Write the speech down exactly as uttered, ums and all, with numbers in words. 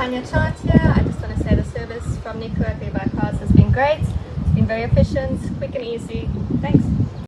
Tanya Chant here. I just want to say the service from Nico at WeBuyCars has been great. It's been very efficient, quick and easy. Thanks.